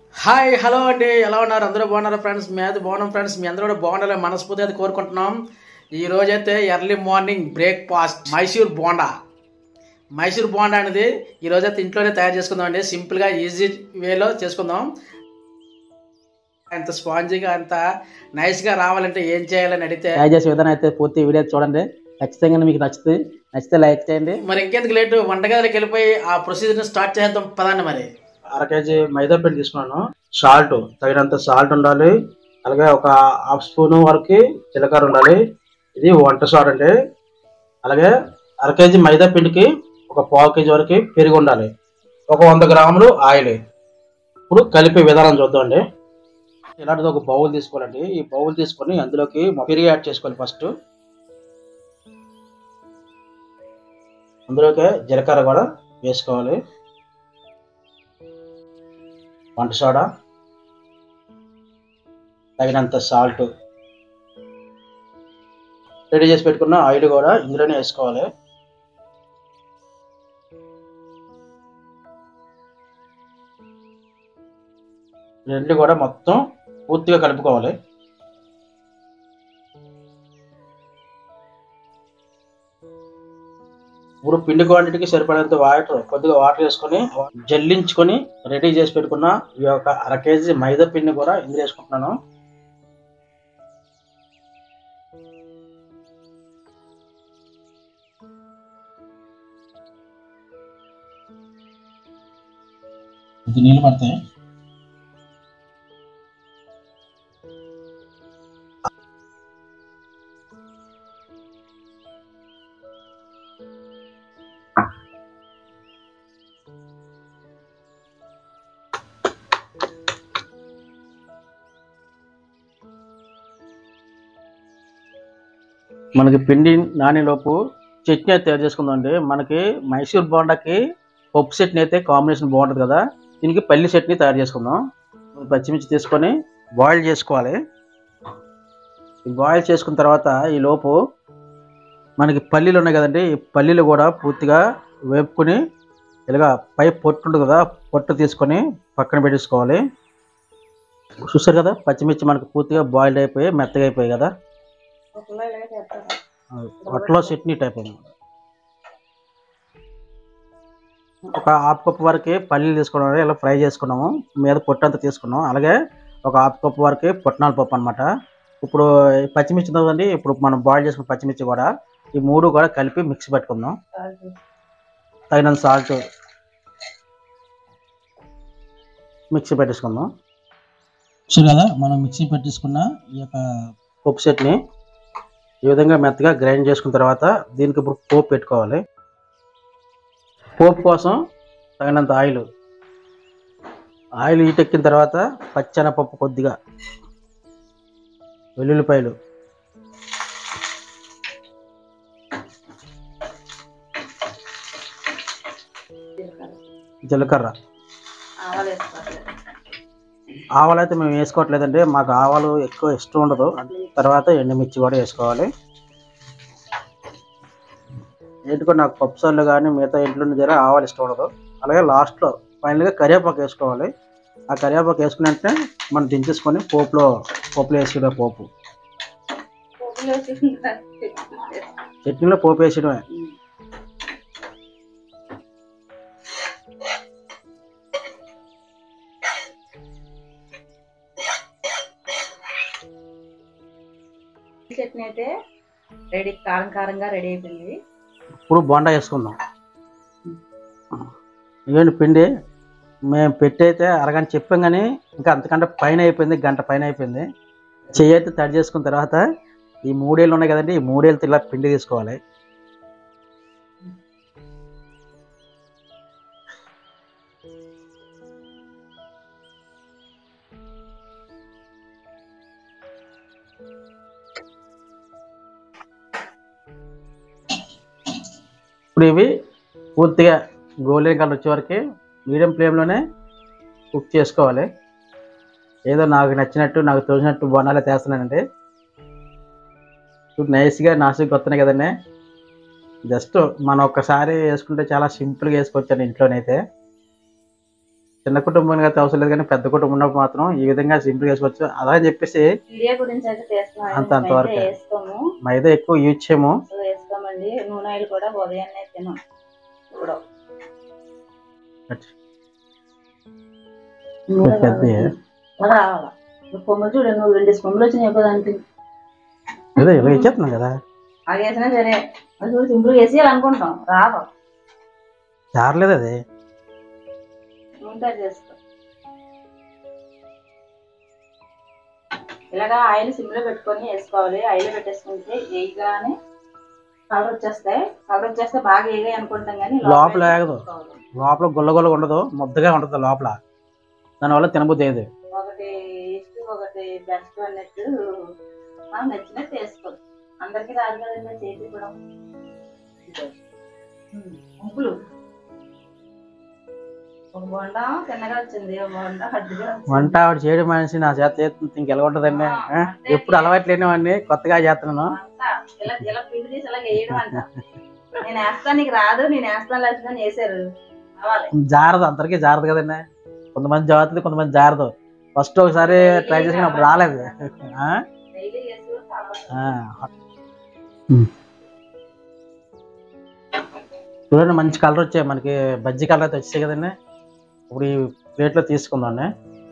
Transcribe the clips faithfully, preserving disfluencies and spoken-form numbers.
Hi hello అండి, ఎలా ఉన్నారు? అందరూ బాగున్నారా ఫ్రెండ్స్? మీ అయితే బాగున్నాం ఫ్రెండ్స్. మీ అందరూ కూడా బాగుండాలని మనస్ఫూర్తిగా అయితే కోరుకుంటున్నాం. ఈ రోజైతే early morning breakfast Mysore bonda Mysore bonda అనేది ఈ రోజైతే ఇంట్లోనే తయారు చేసుకుందాం అండి. సింపుల్గా ఈజీ వేలో చేసుకుందాం. అంత స్పాంజీగా అంత నైస్గా రావాలంటే ఏం చేయాలని అడిగితే తయారు చేసే విధానం అయితే పూర్తి వీడియో చూడండి. ఖచ్చితంగా మీకు నచ్చుతుంది. నచ్చితే లైక్ చేయండి. మరి ఇంకెందుకు లేటు, వంటగదిలోకి వెళ్ళిపోయి ఆ ప్రొసీజర్ని స్టార్ట్ చేద్దాం పదండి. మరి అర కేజీ మైదా పిండి తీసుకున్నాను. సాల్ట్ తగినంత సాల్ట్ ఉండాలి. అలాగే ఒక హాఫ్ స్పూన్ వరకు జీలకర్ర ఉండాలి. ఇది వంట సోడా అండి. అలాగే అర కేజీ మైదా పిండికి ఒక పావు కేజీ వరకు పెరుగు ఉండాలి. ఒక వంద గ్రాములు ఆయిల్. ఇప్పుడు కలిపే విధానం చూద్దామండి. ఇలాంటిది ఒక బౌల్ తీసుకోవాలండి. ఈ బౌల్ తీసుకొని అందులోకి పెరుగు యాడ్ చేసుకోవాలి. ఫస్ట్ అందులోకి జీలకర్ర కూడా వేసుకోవాలి. వంట సోడా, తగినంత సాల్ట్, రెడీ చేసి పెట్టుకున్న ఆయిల్ కూడా ఇందులోనే వేసుకోవాలి. రెండు కూడా మొత్తం పూర్తిగా కలుపుకోవాలి. ఇప్పుడు పిండి క్వాంటిటీకి సరిపడేంత వాటర్ కొద్దిగా వాటర్ వేసుకొని జల్లించుకొని రెడీ చేసి పెట్టుకున్న ఈ యొక్క అర కేజీ మైదా పిండి కూడా ఇందులో వేసుకుంటున్నాను. ఇది నీళ్ళు పడతాయి. మనకి పిండి నానేలోపు చట్నీ అయితే తయారు చేసుకుందాం అండి. మనకి మైసూర్ బోండాకి పప్పు చట్నీ అయితే కాంబినేషన్ బాగుంటుంది కదా. దీనికి పల్లి చట్నీ తయారు చేసుకుందాం. పచ్చిమిర్చి తీసుకొని బాయిల్ చేసుకోవాలి. బాయిల్ చేసుకున్న తర్వాత ఈ లోపు మనకి పల్లీలు ఉన్నాయి కదండి, ఈ పల్లీలు కూడా పూర్తిగా వేపుకొని ఇలాగా పై పొట్టు ఉంటుంది కదా, పొట్టు తీసుకొని పక్కన పెట్టేసుకోవాలి. చూసారు కదా, పచ్చిమిర్చి మనకు పూర్తిగా బాయిల్డ్ అయిపోయి మెత్తగా అయిపోయాయి కదా. పొట్టలో చట్నీ టైప్ అయింది. ఒక హాఫ్ కప్ వరకు పల్లీలు తీసుకున్నాము, ఇలా ఫ్రై చేసుకున్నాము. మీద పొట్టు అంతా తీసుకున్నాం. అలాగే ఒక హాఫ్ కప్ వరకు పుట్నాల పప్పు అనమాట. ఇప్పుడు పచ్చిమిర్చి ఉందండి, ఇప్పుడు మనం బాయిల్ చేసుకున్న పచ్చిమిర్చి కూడా ఈ మూడు కూడా కలిపి మిక్స్ పెట్టుకుందాం. తగినంత సాల్ట్ మిక్సీ పెట్టేసుకుందాం. సరే కదా, మనం మిక్సీ పెట్టేసుకున్న ఈ యొక్క పప్పు చట్నీ ఈ విధంగా మెత్తగా గ్రైండ్ చేసుకున్న తర్వాత దీనికి ఇప్పుడు పోపు పెట్టుకోవాలి. పోపు కోసం తగినంత ఆయిల్ ఆయిల్ హీటెక్కిన తర్వాత పచ్చెనపప్పు కొద్దిగా, వెల్లుల్లిపాయలు, జీలకర్ర, ఆవాలు అయితే మేము వేసుకోవట్లేదండి, మాకు ఆవాలు ఎక్కువ ఇష్టం ఉండదు. తర్వాత ఎండుమిర్చి కూడా వేసుకోవాలి. ఏంటికో నాకు పప్పుసార్లు కానీ మిగతా ఇంట్లో దగ్గర ఆవాలు ఇష్టం ఉండదు. అలాగే లాస్ట్లో ఫైనల్గా కరివేపాకు వేసుకోవాలి. ఆ కరివేపాకు వేసుకుని వెంటనే మనం దించేసుకొని పోపులో పోపులో వేసుకునే పోపు చట్నీలో పోపు వేసడమే. చట్నీ అయితే రెడీ, కారం కారంగా రెడీ అయిపోయింది. ఇప్పుడు బోండా వేసుకుందాం. ఇవ్వండి పిండి మేము పెట్టి అయితే అరగంట చెప్పాం, కానీ ఇంకా అంతకంటే పైన అయిపోయింది, గంట పైన అయిపోయింది. చెయ్యి అయితే తడి చేసుకున్న తర్వాత ఈ మూడేళ్ళు ఉన్నాయి కదండి, ఈ మూడేళ్ళతో ఇలా పిండి తీసుకోవాలి. ఇప్పుడు ఇవి పూర్తిగా గోల్డెన్ కలర్ వచ్చే వరకు మీడియం ఫ్లేమ్లోనే కుక్ చేసుకోవాలి. ఏదో నాకు నచ్చినట్టు నాకు తోచినట్టు బోనాలే చేస్తున్నానండి. ఇప్పుడు నైస్గా నాసుకు వస్తున్నాయి కదండి. జస్ట్ మనం ఒక్కసారి వేసుకుంటే చాలా సింపుల్గా వేసుకోవచ్చండి ఇంట్లోనైతే. చిన్న కుటుంబం అయితే అవసరం లేదు, కానీ పెద్ద కుటుంబం ఉన్నప్పుడు మాత్రం ఈ విధంగా సింపుల్ చేసుకోవచ్చు. అలా అని చెప్పేసి వీడియో గురించి అయితే చేస్తున్నాం, అంత అంతవరకు వేసుకోము, మైదా ఎక్కువ యూజ్ చేయము, వేసుకోమండి. నూనె ఆయిల్ కూడా ఉదయాన్నే తినం. ఇప్పుడు రావాలా కొమ్మలు చూడండి, నువ్వు రెండు కొమ్మలు వచ్చినాయి దానికి ఇచ్చేస్తున్నాం కదా, అది వేసినా సరే అది సింపుల్ వేసి అనుకుంటాం, రావు చారలేదు అది ఉంటా చేసుకో. ఇలాగా ఆయిల్ సిమ్ లో పెట్టుకొని వేసుకోవాలి. ఆయిల్ పెట్టేసుకుంటే వేయగానే కలర్ వచ్చేస్తాయి. కలర్ వచ్చేస్తే బాగా వేగాయి అనుకుంటాం, కానీ లోపల వేగదు, లోపల గుల్ల గుల్ల ఉండదు, ముద్దగా ఉంటుంది లోపల, దానివల్ల తినబుద్ధి ఏది. ఒకటి ఇష్టం ఒకటి బెస్ట్ అన్నట్టు మనం నచ్చినట్టు వేసుకోవచ్చు. అందరికి రాదు కదండి చేతి కూడా. ముగ్గులు ఒక బోండా చిన్నగా వచ్చింది, ఒక బోండా హడ్డుగా వచ్చింది. వంట ఆవిడ చేయడం మనిషి నా చేత చేస్తుంది ఇంకెలా ఉంటుందండి. ఎప్పుడు అలవాటు లేనివాడిని కొత్తగా చేస్తున్నాను. ఇలా ఇలా పిండి తీసి ఇలా వేయడం అంట. నేను వేస్తాను నీకు రాదు, నేను వేస్తాను లేదని వేసారు. జారదు, అందరికీ జారదు కదండి. కొంతమంది జారుతుంది, కొంతమంది జారదు. ఫస్ట్ ఒకసారి ట్రై చేసినప్పుడు రాలేదు. చూడండి మంచి కలర్ వచ్చాయి మనకి, బజ్జీ కలర్ అయితే వచ్చాయి కదండి. ఇప్పుడు ఈ ప్లేట్లో తీసుకుందాండి.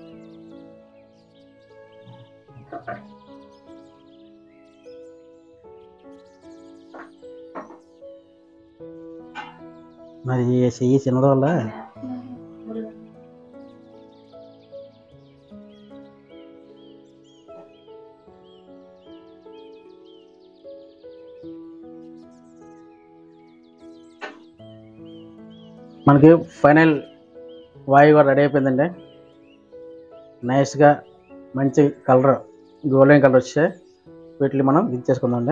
మరి చెయ్యి చిన్నది వల్ల మనకి ఫైనల్ వాయి కూడా రెడీ అయిపోయిందండి. నైస్గా మంచి కలర్, గోల్డెన్ కలర్ వచ్చే వీటిని మనం దించేసుకుందామండి.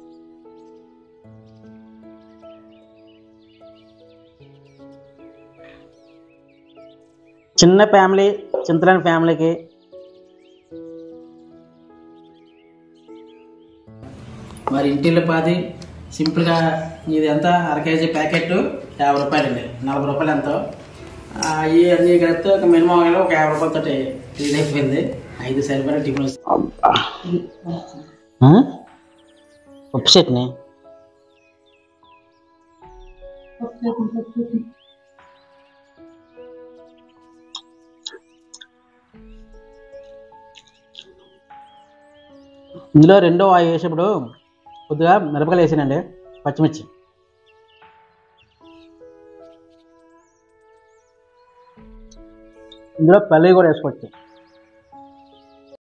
చిన్న ఫ్యామిలీ, చింతలేని ఫ్యామిలీకి మరి ఇంటిలో పాది సింపుల్గా ఇది ఎంత అర కేజీ ప్యాకెట్ యాభై రూపాయలండి, నలభై రూపాయలు ఎంతో. ఈ అన్ని కలిపితే ఒక మినిమం ఒక యాభై రూపాయలతో క్లీన్ అయిపోయింది. ఐదు సరిపడే టిఫిన్ ఉప్పు చట్నీ. ఇందులో రెండో ఆయిల్ వేసేప్పుడు కొద్దిగా మిరపకాయలు వేసానండి, పచ్చిమిర్చి, ఇందులో పల్లి కూడా వేసుకోవచ్చు.